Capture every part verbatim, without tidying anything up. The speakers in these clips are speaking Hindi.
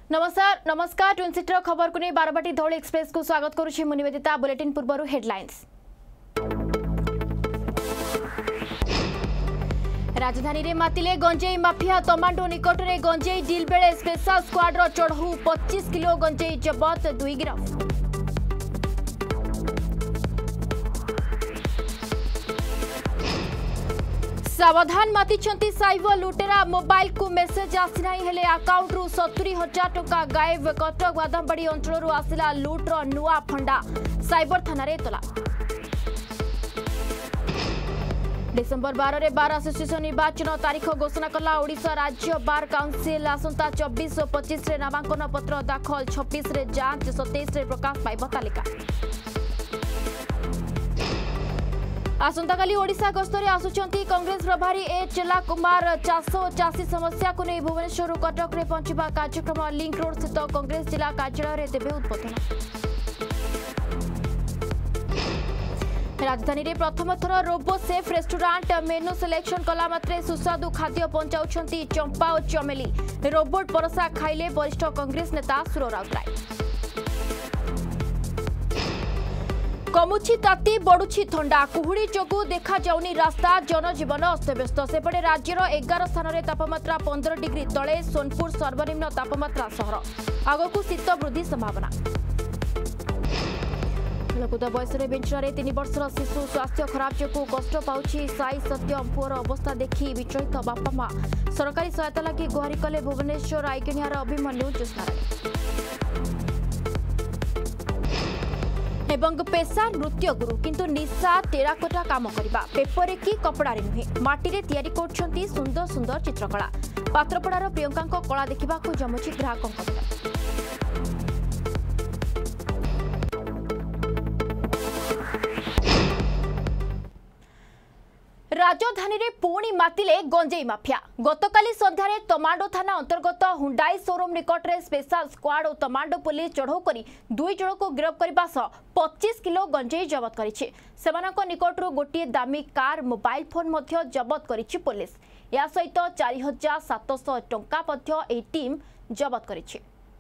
नमस्कार नमस्कार ट्विन सिटर खबर को नहीं बारबाटी धौली एक्सप्रेस को स्वागत करुछि मु निवेदिता। बुलेटिन पूर्व हेडलाइंस। राजधानी रे मातिले गंजेई माफिया तमांडो निकट में गंजेई डील बेले स्पेशल स्क्वाड चढ़ऊ पच्चीस किलो गंजेई जबत दुई गिरफ। सावधान मातिछंती साइबर लुटेरा मोबाइल को मेसेज आसीना हेले अकाउंट रु सत्तरी हजार टका गायब। कटक बादामबाड़ी अंचल आसिला लुट्र नुआ फंडा साइबर थाना रे तला। डिसेम्बर बार रे बार एसोसिएशन निर्वाचन तारीख घोषणा कला ओडिशा राज्य बार काउंसिल। आसंता चौबीस और पच्चीस रे नामांकन पत्र दाखल, छब्बीस रे जांच, सत्ताईस रे प्रकाश पाइब तालिका। आसंताकाली ओडिशा गस्तरे आसुचंती कांग्रेस प्रभारी ए चेला कुमार। चाष और चाषी समस्या को नहीं भुवनेश्वर कटक रे पहुंचवा कार्यक्रम। लिंक रोड स्थित कांग्रेस जिला कार्यालय देवे उद्बोधन। राजधानी रे प्रथम थर robo chef restaurant menu selection कला मात्रे सुस्वादु खाद्य पहुंचाउछंती चंपा और चमेली। रोबोट परसा खाइले वरिष्ठ कांग्रेस नेता सुर राउतराय। कमुछि ताती बढ़ुछि थंडा, कुहुड़ी जोगु देखा जाउनी रास्ता, जनजीवन अस्तव्यस्त। सेपटे राज्यर एगार स्थान में तापमात्रा पंद्रह डिग्री तले, सोनपुर सर्वनिम्न तापमात्रा सहर। आगकू शीत वृद्धि संभावना। खेलकूद बयस बेंचरे तीन वर्षर शिशु स्वास्थ्य खराब जो कष्ट पाउछि साई सत्यम। पुअर अवस्था देखि विचलित बापा माँ सरकारी सहायता लगी गुहारी कले भुवनेश्वर आईगेनियार अभिमन्यु ज्योत्स्ना एवं पेशा नृत्य गुरु किंतु निशा टेराकोटा काम करबा पेपर की कपड़ा नुहे माटी रे तैयारी करछंती सुंदर सुंदर चित्रकला। पात्रपड़ार प्रियंका कला देखा जमुची ग्राहकों। राजधानी रे पुणी मातिले गंजेई माफिया। गतकाली संध्यारे तमांडो थाना अंतर्गत हुंडाई शोरूम निकट रे स्पेशल स्क्वाड और तमांडो पुलिस चढ़ऊ करी दुई जन को गिरफ्त करने सह पच्चीस किलो गंजेई जबत करिछि। सेमानक निकटरू गोटे दामी कार मोबाइल फोन मध्य जबत करिछि पुलिस। या सहित चार हजार सातश टंका मध्य एही टीम जबत करिछि।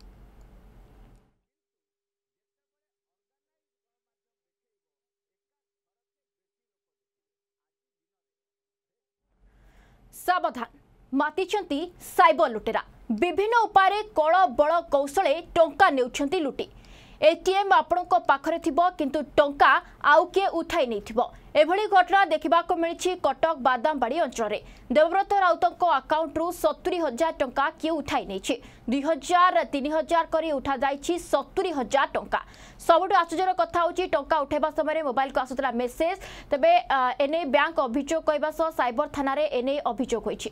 सावधान मातिछंती साइबर लुटेरा। विभिन्न उपाय कल बल कौशले टंका नेउछंती लुटी। एटीएम आपणको पाखरे थिबो किंतु टंका आउ के उठाई नैथिबो। एभली घटना देखा मिली कटक बादामबाड़ी अंचल में। देवव्रत राउतों अकाउंट रु सत्तरी हजार टंका किए उठाई नहीं। दुई हजार तीन हजार कर उठा जाइछि सत्तरी हजार टंका। सबुठ आश्चर्यर कथा होची टंका उठाइबा समय मोबाइल को आसुतला मेसेज। तेबे एने बैंक अभियोग कहबा सह साइबर थाना रे एने अभियोग होइछि।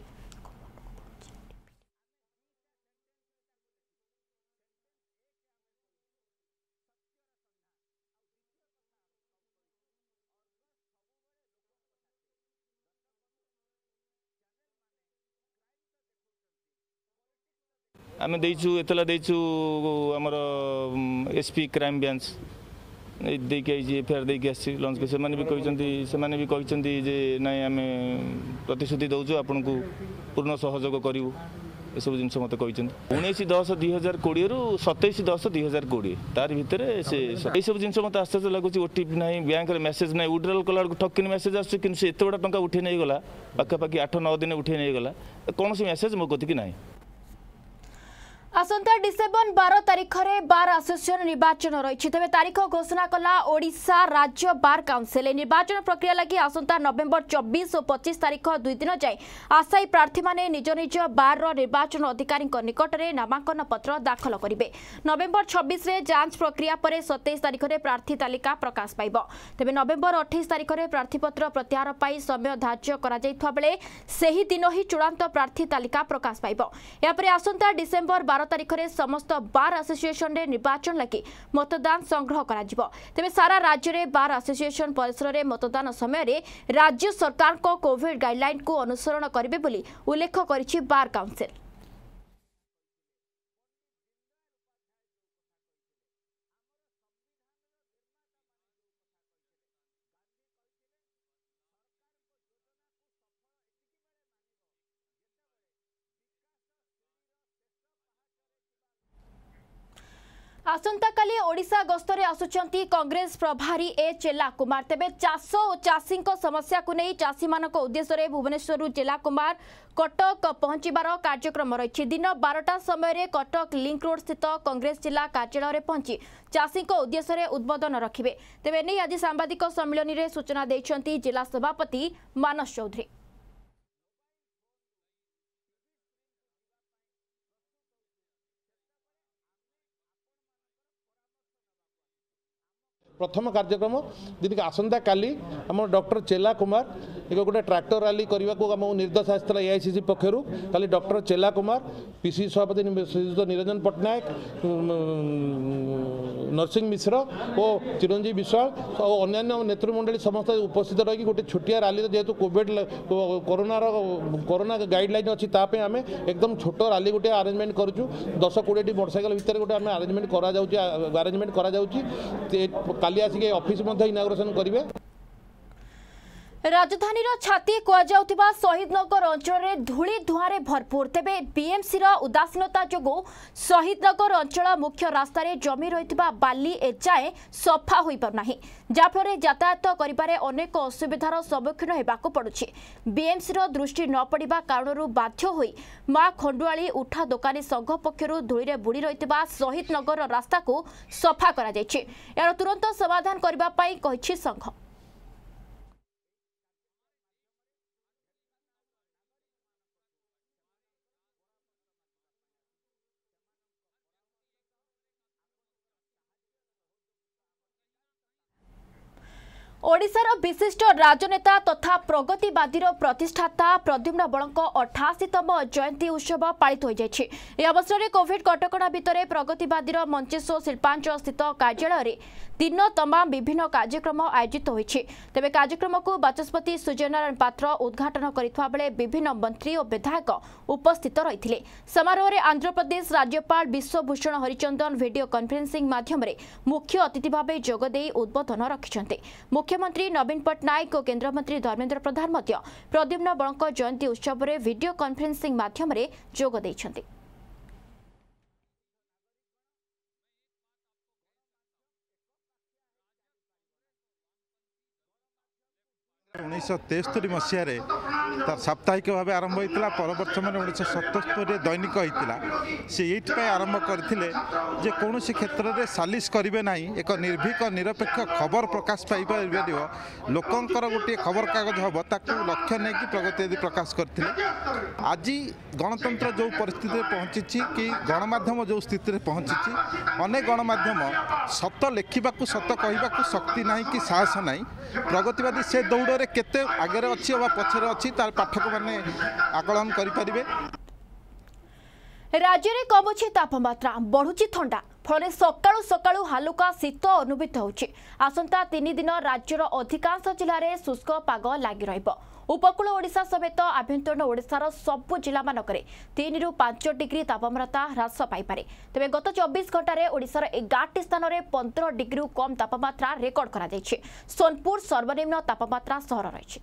आम देचु एतला देचु आमर एसपी क्राइम ब्रांच देके एफआईआर देके आसी लॉन्च के सेमाने भी कहते सेमाने भी कहते जे नाई आम प्रतिश्रुति दौचु आपन को पूर्ण सहयोग करूँ ये सब जिन मत कहते उन्नीस दस दुई हजार कोड़े रु सतैश दस दुई हजार कोड़े तार भितर से ये सब जिन मत आस्ते आस्ते लगुच ओटीपी ना बैंक मेसेज ना विड्रॉल कला ठकिन मेसेज आस कि एत बड़ा टंका उठे नहीं गला पाखापाखि आठ नौ दिन उठे नहीं गला कौन सी मेसेज मो कति ना। आसंता डिसेम्बर बार तारीख में बार एसोसिएशन निर्वाचन रही। तेज तारीख घोषणा कला ओडिशा राज्य बार काउंसिल। निर्वाचन प्रक्रिया लगी आसंता नवेम्बर चौबीस और पच्चीस तारीख दुई दिन जाए आशायी प्रार्थी माने निज निज बार निर्वाचन अधिकारी निकट में नामांकन पत्र दाखल करेंगे। नवेम्बर छब्बीस रे जांच प्रक्रिया पर सत्ताईस तारीख में प्रार्थी तालिका प्रकाश पाइब। तेज नवेम्बर अठाईस तारीख में प्रार्थीपत्र प्रत्याहार पर समय धार्य कर बेले सही दिन ही चूड़ांत प्रार्थी तालिका प्रकाश पाइब। यापर आसंता डिसेम्बर बार तारीख में समस्त बार एसोसिएशन रे निर्वाचन लगी मतदान संग्रह करा जिवो। तेबे सारा राज्य रे बार एसोसिएशन परिसर रे मतदान समय रे राज्य सरकार को कोविड गाइडलाइन को अनुसरण करिवे बोली उल्लेख करिछि बार काउंसिल। आसंता काली ओडिशा गस्तरे आसुचंती कांग्रेस प्रभारी ए चेला कुमार तेबे चाष और चाषी समस्या को नहीं चाषी मान उद्देश्य भुवनेश्वर चेला कुमार कटक पहुंचबार कार्यक्रम रही दिन बारटा समय कटक लिंक रोड स्थित कांग्रेस जिला कार्यालय पहुंची चाषी उद्देश्य उद्बोधन रखिए तेबे नहीं आज सांबादिक सम्मेलन में सूचना देते जिला सभापति मानस चौधरी। प्रथम कार्यक्रम जी आसंता काली आम डॉक्टर चेला कुमार एक गोटे ट्रैक्टर रैली करने को आम निर्देश आसाला एआईसीसी पक्षर काली डॉक्टर चेला कुमार पीसी सभापति श्रीजुत निरंजन पट्टनायक नरसिंह मिश्र और चिरंजीव विश्वाल और अन्य नेतृमंडली समस्त उपस्थित रही गोटे छोटिया रैली जेहेतु कोविड कोरोना कोरोना गाइडलाइन अच्छी ताप आम एकदम छोट रैली गोटे आरेंजमेंट करूँ दस कोड़े मोटरसाइकेल भितर गोटे आम आरेंजमेंट करा आरेंजमेंट करा काली आसिक ऑफिस इनागुरेशन करेंगे। राजधानी छाती कुआ शहीद नगर अंचल धूली धुआं भरपूर तेबे बीएमसी उदासीनता जो शहीद नगर अंचल मुख्य रास्त जमी रही बाली एजाए सफा हो पारना जहाँफल यातायात करें अनेक असुविधार सम्मुखीन होगा पड़ुछि। बीएमसी दृष्टि न पड़ा कारण बाध्य हो माँ खंडुआली उठा दोकानी संघ पक्षर धूली बुड़ी रही शहीद नगर रास्ता को सफा यार तुरंत समाधान करने संघ। ओडिशार विशिष्ट राजनेता तथा प्रगतिवादी प्रतिष्ठाता प्रद्युम्न बळଙ୍କ अठाशीतम जयंती उत्सव पालित हो जायछि। ए अवसर में कोविड कटकणा भितर प्रगतिवादी मंचेश्वर शिल्पांचल स्थित कार्यालय दिन तमाम विभिन्न कार्यक्रम आयोजित होइछि। तेबे कार्यक्रम को बाचस्पति सूर्यनारायण पात्र उद्घाटन करिथवा बेले विभिन्न मंत्री और विधायक उपस्थित रहिथिले। समारोह में आंध्र प्रदेश राज्यपाल विश्वभूषण हरिचंदन वीडियो कॉन्फ्रेंसिंग माध्यम मुख्य अतिथि भाव जोगदे उद्बोधन रखिछन्ते। मुख्यमंत्री नवीन पट्टनायक और केन्द्रमंत्री धर्मेन्द्र प्रधान मध्य प्रद्युम्न बळଙ୍କ जयंती उत्सव में वीडियो कॉन्फ्रेंसिंग माध्यम जोग दैछन्ते। उन्नीस तेस्तरी मसीह तार साप्ताहिक भाव आरंभ होता परवर्त समय उन्नीस सतस्तरी दैनिक होता सी ये आरंभ करते जे कौन क्षेत्र में सालिश करेंगे ना एक निर्भीक निरपेक्ष खबर प्रकाश पाइपर लोकंर गोटे खबर कागज हम ताकू लक्ष्य नहीं कि प्रगति प्रकाश करते। आज गणतंत्र जो परिस्थिति पहुँची कि गणमाध्यम जो स्थिति में पहुँची अनेक गणमाध्यम सत लिखा सत कहवाक शक्ति ना कि साहस ना प्रगतिवादी से दौड़ केते आगे अच्छी पछरे अच्छी तार पाठक माने आकलन करिपारिबे। राज्य में कमुछि तापमात्रा बढ़ुछि ठंडा फल सकाळु सकाळु हालुका शीत अनुभूत होछि। आसंता तीन दिन राज्यर अधिकांश जिले में शुष्क पाग लगी रहिबो। उपकूल ओडिशा समेत आभ्यंतरीण ओडिशार सबु जिला मानकरे तीन रु पांच डिग्री तापमात्रा ह्रास पाइपारे। तेबे गत चौबीस घंटे ओडिशार एगारटी स्थान में पंद्रह डिग्री कम तापमात्रा रेकर्ड करा जायछि। सोनपुर सर्वनिम्न तापमात्रा सहर रहिछि।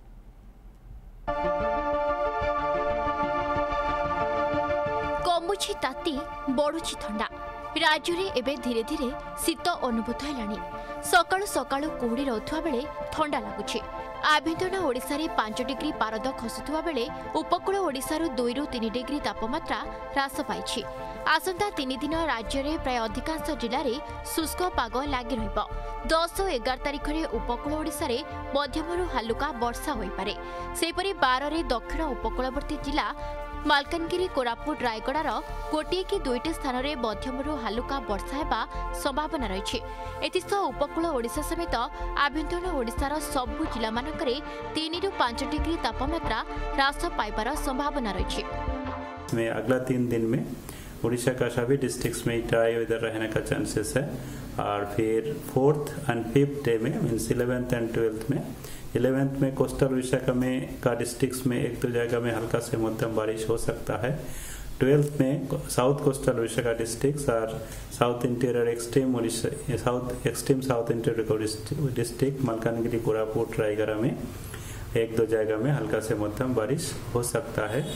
कमुछि ताती बढ़ुछि ठंडा राज्य में एवं धीरे धीरे शीत अनुभूत है। सकाळु सकाळु कुहुड़ी रहुवा बेले ठंडा लगुच। आभ्यंतरीण ओडिशा रे पांच डिग्री पारद खसुवा बेले उपकूल ओडिशारू दुई रु तीन डिग्री तापमात्रा ह्रास पाई। आसंता तीन दिन राज्य में प्राय अधिकांश जिले में शुष्क पाग लगी रहिबो। दस और एगार तारिख में उपकूल ओडिशा रे मध्यमरू हालुका वर्षा हो पारे। सेपरि बार रे दक्षिण उपकूलवर्ती जिला मालकानगिरी कोरापुट रायगड़ार गोटे कि दुईटी स्थान में मध्यमरू हालुका वर्षा हेबा संभावना रही। एथिसह उपकूल ओडिशा समेत आभ्यंतरीण ओडिशार सबु जिला मानकरे तीन रु पांच डिग्री तापमात्रा ह्रास पाइबार संभावना रही। में अगला तीन दिन में उड़ीसा का सभी डिस्ट्रिक्ट्स में ड्राई वेदर रहने का चांसेस है। और फिर फोर्थ एंड फिफ्थ डे में मीन्स इलेवेंथ एंड ट्वेल्थ में इलेवेंथ में कोस्टल उड़ीसा का में का डिस्ट्रिक्ट्स में एक दो जगह में हल्का से मध्यम बारिश हो सकता है। ट्वेल्थ में साउथ कोस्टल उड़ीसा का डिस्ट्रिक्ट्स और south interior extreme Orissa south extreme south interior district Malkangiri Koraput Rayagada में एक दो जगह में हल्का से मध्यम बारिश हो सकता है।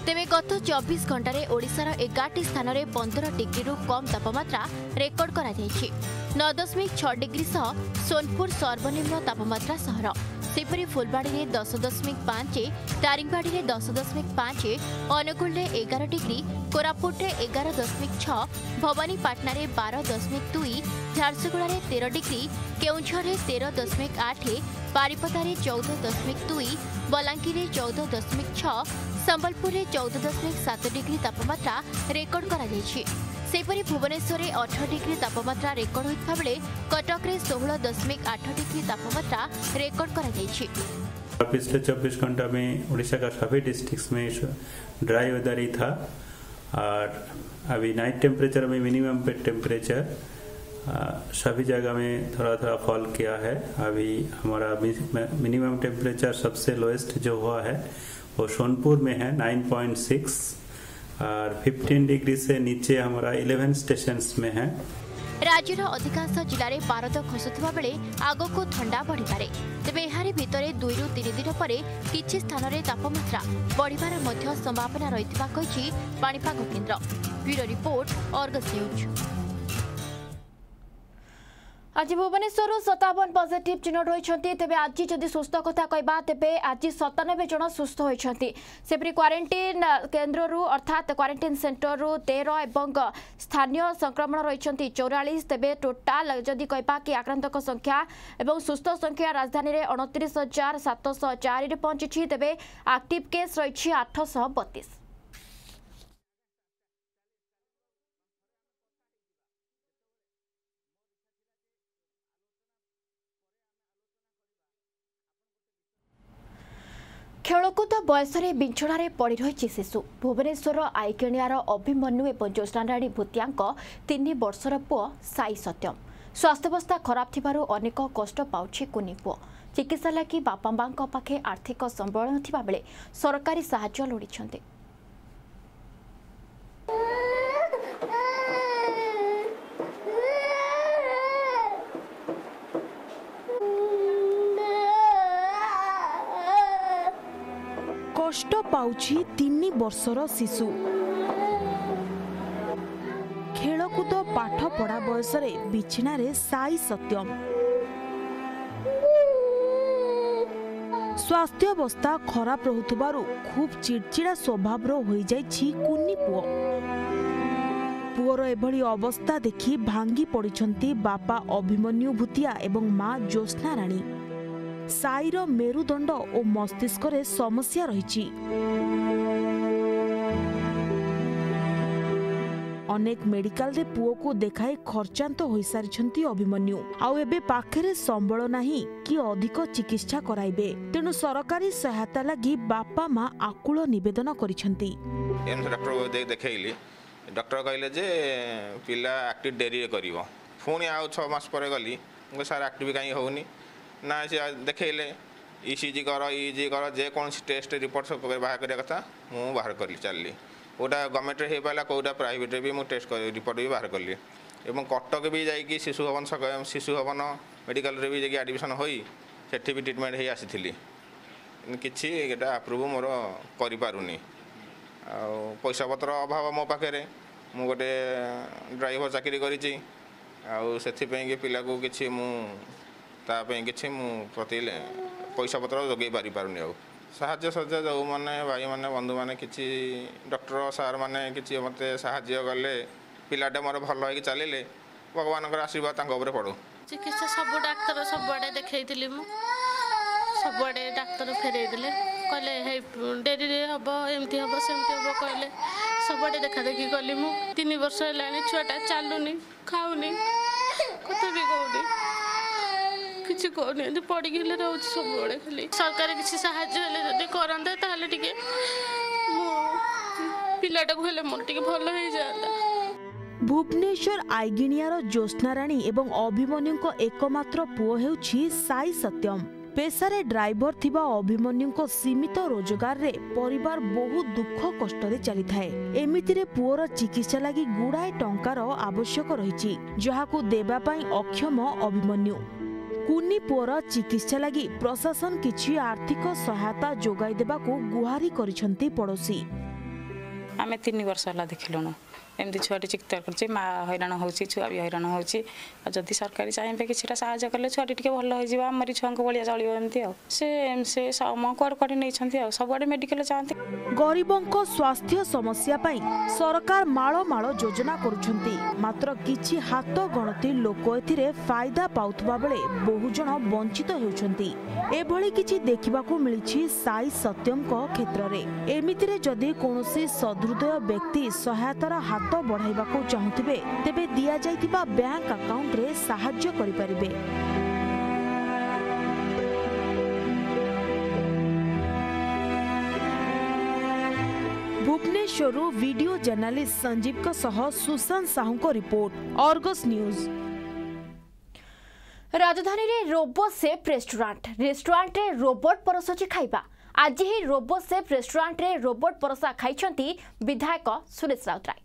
तेबे गत चौबीस घंटे ओडिशार एगारटी स्थान में पंद्रह डिग्री कम तापमात्रा रेकर्ड करा जायछि। नौ दशमिक छह डिग्री सह सोनपुर सर्वनिम्न तापमात्रा सहर। सेपरी फुलबाड़ी में दस दशमिक पांच, दारिंगबाड़ी में दस दशमिक पांच, अनुगुल में एगार डिग्री, कोरापुट में एगार दशमिक छह, भवानीपाटना में बारह दशमिक दुई, झारसुगुड़ा में तेरह डिग्री, केउंझर में तेरह दशमिक आठ, बारिपदा में चौदह दशमिक दुई, बलांगीर में चौदह दशमिक छह, संबलपुर में चौदह दशमिक सात डिग्री तापमात्रा रेकर्ड करा जायछि। सेपरी भुवनेश्वर में अठारह डिग्री तापमात्रा रेकर्ड होता बेले कटक में सोलह दशमिक आठ डिग्री तापमात्रा रेकर्ड करा जायछि। पिछले चौबीस घंटा में उड़ीसा का सभी डिस्ट्रिक्ट्स में ड्राई वेदर ही था और अभी नाइट टेम्परेचर में मिनिमम पे टेम्परेचर सभी जगह में थोड़ा थोड़ा फॉल किया है। अभी हमारा मिनिमम टेम्परेचर सबसे लोएस्ट जो हुआ है वो सोनपुर में है नौ पॉइंट छह और पंद्रह डिग्री से नीचे हमारा ग्यारह स्टेशंस में है। राज्यर अधिकांश जिले में पारद खसुवा बेले आग को ठंडा बढ़िपारे। तेबे एहारी भितरे दुई रु तीन दिन पर किछि स्थान में तापमात्रा बढ़िबार मध्य संभावना रहितबा कहिछि पाणीपाग केन्द्र। Bureau report Argus news. आज भुवनेश्वर सतावन पॉजिटिव चिन्हट होती। तेबे आज जदि सुस्थ कथा कहबा तेबे आज सतानबे जन सुस्थ होती। सेपरी क्वारंटाइन केन्द्र अर्थात क्वारंटाइन सेंटर रु तेरह एवं स्थानीय संक्रमण रही चौरालीस। तेबे टोटाल जदि कहबा कि आक्रांतक संख्या एवं सुस्थ संख्या राजधानी में अणतीस हजार सातश चार पहुंची। तेबे एक्टिव केस रही आठश बतीस। खेलकूद बयस विंछणारे पड़ रही शिशु। भुवनेश्वर आईकेणियार अभिमन्यु एवं ज्योत्स्नाराणी भूतिया तीन वर्षर पुओ साई सत्यम। स्वास्थ्यावस्था खराब थिबारु अनेक कष्ट पाउछि कुनी पुओ। चिकित्सा लगी बापा मां पाखे आर्थिक संबल नथिबा बेले सरकारी साहाय्य लोड़िछन्ते। कष्ट पाउछि तीन वर्षर शिशु। खेलकूद पाठ पढ़ा बयस बिछणारे साई सत्यम। स्वास्थ्यावस्था खराब रहुथबारु खूब चिड़चिड़ा स्वभाव हो जाइछि कुनी पुओ। पुओर एभली अवस्था देखि भांगी पड़िछन्ति बापा अभिमन्यु भूतिया एवं मां ज्योत्स्नाराणी। साईर मेरुदंड और मस्तिष्क रे समस्या रही। अनेक मेडिकल रे पुओ को देखाई खर्चांत हो सारी अभिमन्यु। आउ एबे पाखरे संबल नाही कि अधिक चिकित्सा कराइबे। तेणु सरकारी सहायता लगी बापा मां आकुल निवेदन करिसंती। डॉक्टर देखैली डॉक्टर कहले जे पिला एक्टिव डेरी करिवो। पुणी आउ छह मास पर गली सर एक्टिव कहीं होनी ना से देखले ईसीजी कर ईजी कर जेकोसी टेस्ट रिपोर्ट सब बाहर करने कथा मुझे बाहर कली चलली। कौटा गवर्नमेंट हो पाला कौटा प्राइवेट भी मुझे टेस्ट रिपोर्ट भी बाहर कली। एवं कटक भी जाकि शिशु भवन शिशु भवन मेडिकल रे भी जाकि एडमिशन होई सेठी भी ट्रीटमेंट हो आसी किसी एटा अप्रूव मोर करें। पैसा पत्र अभाव मो पाखे मु गोटे ड्राइवर चाकरी करी पिला को किसी मु तापे किसी प्रति पैसा पत्र जोगे पारि पारुनी। आ साहाଯ୍य सज्जा जो मैंने भाई मैंने बंधु मैंने किसी डॉक्टर सार मैंने किसी मत साहाଯ୍य कले पिलाटे मोर भल हो चलिए भगवान आशीर्वाद पड़ो। चिकित्सा सब डाक्तर सबुआड़े देखी सबुआड़े डाक्तर फेरई देले कहले डेरी हम एमती हम सेमती हम कहले सबुआड़े देखा देखी कली मु तीन वर्ष है छुआटा चलुनी खाऊनी कथा भी कहूनी किसी कहनी पड़ी रोच सब खाली सरकार किसी साहाय्य करते ताहले टिके पिलाटा को हेले मोर टिके भल हो जाता। भुवनेश्वर आईगिणियार ज्योत्स्नाराणी एवं अभिमन्यु एकमात्र पुओ हेउछि साई सत्यम। पेशारे ड्राइवर थिबा अभिमन्यु सीमित रोजगार रे परिवार बहु दुख कष्ट रे चली थाए। एमिति रे पुओर चिकित्सा लगी गुड़ाए टंकार आवश्यक रही जहाकू देबा पई अक्षम अभिमन्यु। कुनी पुओर चिकित्सा लगी प्रशासन किछि आर्थिक सहायता जोगाई देबाकू गुहारी करिसंती पड़ोसी। आम तीन वर्ष है देखिलुणु एमती छुआटी चिकित्सा कर माँ हईराण हो छुआ भी हईराण होदी सरकारी चाहिए कि साहय कले छुआटी टे भल हो आमरी छुआ को भाया चलो एमती से कुआड़े कुआड़े नहीं सबुआड़े मेडिकल चाहते। गरीबों स्वास्थ्य समस्या पाई सरकार माଳ माଳ योजना करुछंती मात्र किछि हाथ गणती लोक एथिरे फायदा पाउथबा बेले बहुजन वंचित हेउछंती। एभली किछि देखिबाकू मिलिछि साई सत्यम को क्षेत्र रे। एमितिरे जदि कोनोसी सदृदय व्यक्ति सहायतार हाथ बढ़ाइबाकू चाहुथिबे तेबे दिया जाइतिबा बैंक अकाउंट रे सहाय्य करि परिबे। भुवनेश्वर वीडियो जर्नलिस्ट संजीव का सह सुशांत साहू को रिपोर्ट, आर्गस न्यूज। राजधानी रे रोबो सेफ रेस्टोरेंट रेस्टोरेंट रे रोबोट परसोची खाइबा। आज ही रोबो सेफ रेस्टोरेंट रे रोबोट परसा खाइछंती विधायक सुरेश राउतराय।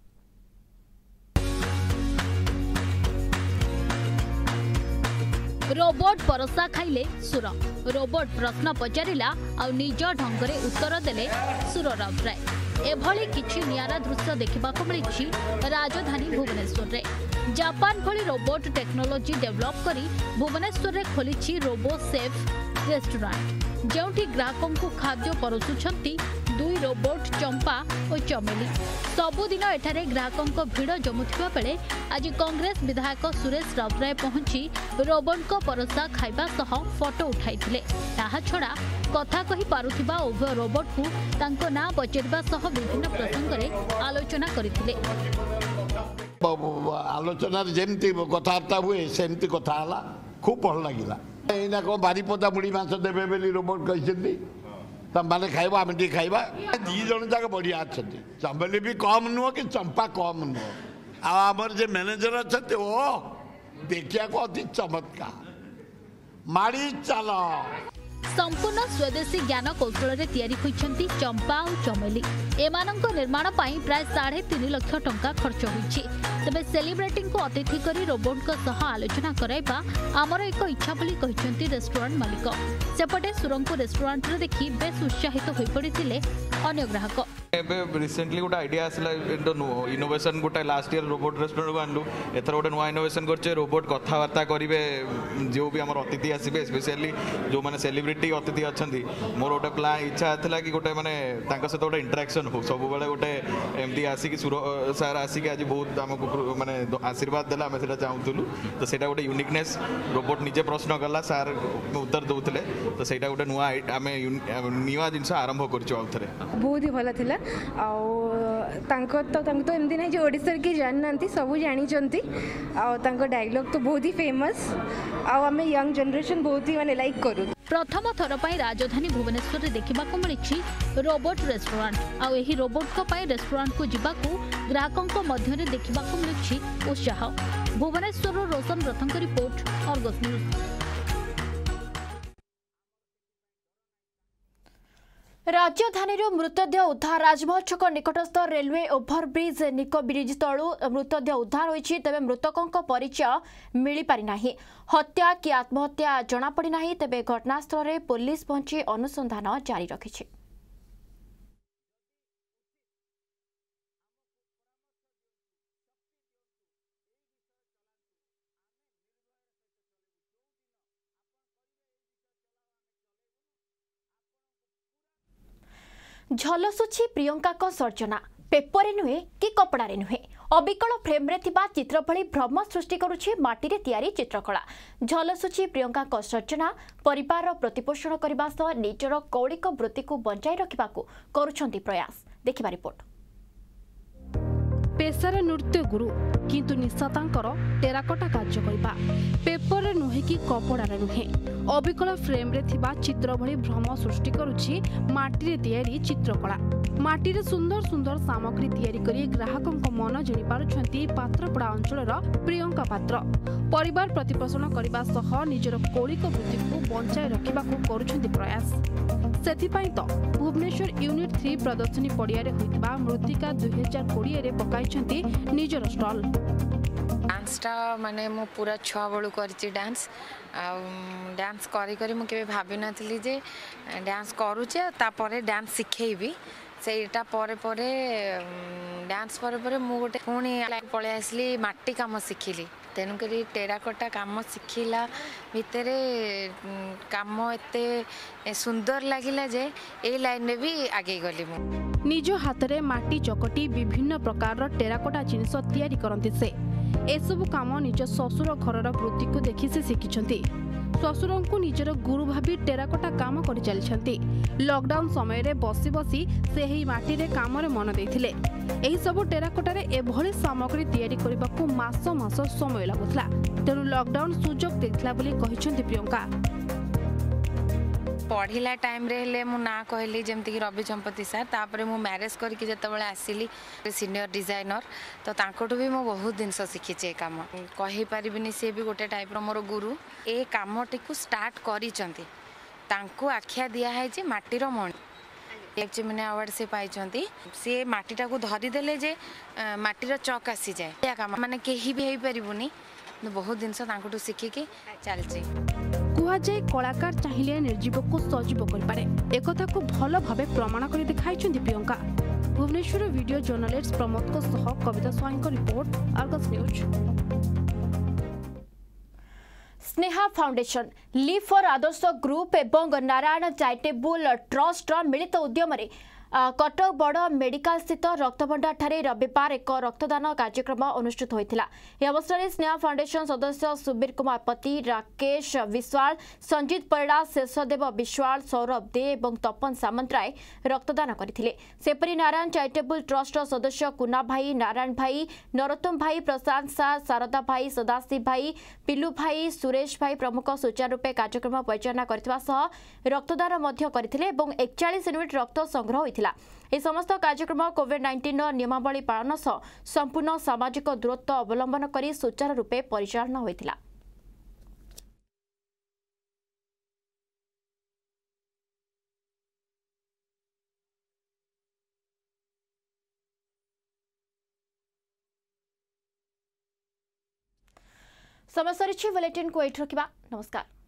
रोबोट परसा खाइले सुर रोबोट प्रश्न पचारिला आ निज ढंगरे उत्तर देले सुर राउतराय। एभली किछि नियारा दृश्य देखिबाकू मिलिछि राजधानी भुवनेश्वर रे। जापान भली रोबोट टेक्नोलोजी डेवलप करी भुवनेश्वर रे खोलिछि रोबो सेफ रेस्टोरेंट जेउठी ग्राहकों को खाद्य परसुछंती दुई रोबोट चंपा और चमेली। सबुदिन एठारे ग्राहकों को भीड़ जमुथिबा बेले आज कांग्रेस विधायक सुरेश राउतराय पहुंची रोबोट को परसा खाइबा सह फोटो उठाइथिले। ताहा छड़ा कथा कहि पारुथिबा उभय रोबोट को तांको ना पचरिबा सह विभिन्न प्रसंग रे आलोचना करिथिले। आलोचना जेमती कथाबार्ता हुए सेमती कथा हला खूब भल लागिला। एना को बारीपदा मुड़ी मांस देबे बेली रोबोट कहिसेंती तम माने खाइबा हम टी खाइबा दी जण जाक बढ़िया अछंती। चंबली भी कम नुह कि चंपा कम नुह। आ हमर जे मैनेजर अछते ओ देखिया को अति चमत्कार मारी चलो। संपूर्ण स्वदेशी ज्ञान कौशल रे तैयारी होइछंती चंपा और चमेली। एमानंको निर्माण पाई प्राय साढ़े तीन लाख टंका खर्च होइछि। तबे सेलिब्रिटी को अतिथि करी रोबोट को सह आलोचना कराइबा आमर एक इच्छा बोली कहिछंती रेस्टोरेंट मालिक। सेपटे सुरंगपुर रेस्टोरेंट रे देखि बेस उत्साहित होई पड़िथिले अन्य ग्राहक। एबे रिसेंटली गोटा आइडिया आसला इनोवेशन गोटा लास्ट ईयर रोबोट रेस्टोरेंट को आनलु एथर गोटे नुआ इनोवेशन करछे रोबोट कथाबार्ता करिवे जो भी हमर अतिथि आसीबे स्पेशली जो माने सेलिब्रिटी अतिथि अछंती मोर गोटे प्लान इच्छा थिला कि गोटे माने तांका सहित गोटे इंटरेक्शन हो सब बेले गोटे एमडी आसी कि सर आसी कि आज बहुत हमको माने आशीर्वाद देला हम सेटा चाहूतलु तो सेटा गोटे यूनिकनेस रोबोट निजे प्रश्न करला सर उत्तर दउतले तो सेटा गोटे नुआ आमे नुआ जिंस आरंभ करछु आउथरे बहुत ही भला थिला आ तांको तो तांको तो एमदी नै जे ओडिसा के जाननांती सब जानिचंती आ तांको डायलॉग तो बहुत ही फेमस आ हमें यंग जनरेशन बहुत ही माने लाइक करू। प्रथम थर पर राजधानी भुवनेश्वर देखा मिली रोबोट रेस्टोरेंट आउ एही रोबोट को पाई रेस्टोरेंट को जीवाकू ग्राहकों को मध्य देखा मिली उत्साह। भुवनेश्वर रोशन रथंक रिपोर्ट, आर्गस न्यूज। राजधानी मृतदेह उद्धार राजमहल छक निकटस्थ रेलवे ओभरब्रिज निको ब्रिज तलू मृतदेह उद्धार होइछि। तबे मृतकों परिचय मिली पारि नाही। हत्या कि आत्महत्या जना पड़ी नाही। तबे घटनास्थल रे पुलिस पहुंची अनुसंधान जारी रखिछि। झलसुछि प्रियंका को सर्जना पेपर नुहे कि कपड़ारे नुहे अबिकल फ्रेम रे थिबा चित्र भली भ्रम सृष्टि करुछि माटी रे तैयारी चित्रकला। झलसुछि प्रियंका को सर्जना परिवार प्रतिपोषण करबा सह निजर कौलिक वृत्ति को बंचाई रखिबाकू करूछंती प्रयास। देखिबा रिपोर्ट। पेशारे नृत्य गुरु किंतु निशातांकर टेराकोटा कार्य करबा पेपर रे नुहे कि कपड़ारे नुहे अबिकल फ्रेम रे थिबा चित्र भली भ्रम सृष्टि करुछि माटी रे तैयारी चित्रकला। माटी रे सुंदर सुंदर सामग्री तैयारी करी ग्राहकों को मन जिणी पारुछंती पात्रपड़ा अंचलर प्रियंका पात्र। परिवार प्रतिपोषण करबा सह निजर कौलिक वृत्ति को बंचाई रखिबाकू करूछंती प्रयास। सेथिपाई तो भुवनेश्वर यूनिट थ्री प्रदर्शनी पड़िया रे होइतबा मृत्तिका दुई हजार कोड़े रे पकाइछंती निजर स्टॉल। डांसटा माने मो पूरा छुआ बड़ू करछि डांस आ डांस करी करी मु केबे भाबी नथली जे डांस करूचे तापरे डांस सिखेइबी ସେଇଟା ପରେ ପରେ ଡ୍ୟାନ୍ସ ପରେ ପରେ ମୁଁ ଗୋଟେ ପୁଣି ପଳେଇ ଆସିଲି ମାଟି କାମ ଶିଖିଲି ତେଣୁକରି ଟେରାକୋଟା କାମ ଶିଖିଲା ଭିତରେ କାମ ଏତେ ସୁନ୍ଦର ଲାଗିଲା ଯେ ଏଇ ଲାଇନରେ ବି ଆଗେଇ ଗଲି ମୁଁ ନିଜ ହାତରେ ମାଟି ଚକଟି ବିଭିନ୍ନ ପ୍ରକାରର ଟେରାକୋଟା ଜିନିଷ ତିଆରି କରନ୍ତି ସେ ଏସବୁ କାମ ନିଜ ଶ୍ୱଶୁର ଘରର ବୃତ୍ତିକୁ ଦେଖି ସେ ଶିଖିଛନ୍ତି ଶ୍ୱଶୁରଙ୍କୁ ନିଜର ଗୁରୁ ଭାବି ଟେରାକୋଟା କାମ କରି ଚାଲିଛନ୍ତି ଲକଡାଉନ ସମୟରେ ବସି ବସି ସେ ଏହି ମାଟିରେ କାମରେ ମନ ଦେଇଥିଲେ ଏହି ସବୁ ଟେରାକୋଟାରେ ଏଭଳି ସାମଗ୍ରୀ ତିଆରି କରିବାକୁ ମାସ ମାସ ସମୟ ଲାଗୁଥିଲା ତେଣୁ ଲକଡାଉନ ସୁଯୋଗ ଦେଇଥିଲା ବୋଲି କହିଛନ୍ତି ପ୍ରିୟଙ୍କା पढ़िला टाइम रे हेले मु ना कहली जेमती कि रवि चंपती सर तापर मु मैरेज करके जेतेबेले आसिली सीनियर डिजाइनर तो तांकोटू भी मु बहुत दिन शिखी काम कहि परिबिनी से भी गोटे टाइप रो मोर गुरु ए कामटी को स्टार्ट करिसंती तांको आख्या दिया है जे माटीर मण एक चिमिनी अवार्ड से पाइछंती से माटीटा को धरी देले जे माटीर चक आसी जाए या काम माने केही भी हेई परिबुनी बहुत दिन तांकोटू शिखिकी चलची कुहाଯାଏ कलाकार चाहिए निर्जीव को सजीव करें एक भल भाव प्रमाण कर दिखाई प्रियंका भुवनेश्वर वीडियो जर्नलिस्ट प्रमोद को सह Kavita Swain report Argus news Sneha foundation live for Adarsh group एवं नारायण चैरिटेबल ट्रस्ट मिलित उद्यम कटक बड़ मेडिकल स्थित रक्तभंडार ठारे रविवार एक रक्तदान कार्यक्रम अनुष्ठित होता यह अवसर में स्नेहा फाउंडेशन सदस्य सुबीर कुमार पति राकेश विश्वाल संजीत परिड़ा शेषदेव विश्वाल सौरभ दे और तपन सामंतराय रक्तदान करते सेपरी नारायण चैरिटेबल ट्रस्ट सदस्य कुना भाई नारायण भाई नरोत्तम भाई प्रशांत शाह शारदा भाई सदाशिव भाई पिलू भाई सुरेश भाई प्रमुख सुचारू रूपे कार्यक्रम परिचालना करने रक्तदान करते एकचाश यूनिट रक्त संग्रह होता यह समस्त कार्यक्रम कोविड नाइंटीन नियमावली पालन सह संपूर्ण सामाजिक दूरत्व अवलंबन कर सुचारू रूपे परिचालना होता। समय सरी बुलेटिन को एठ रखा नमस्कार।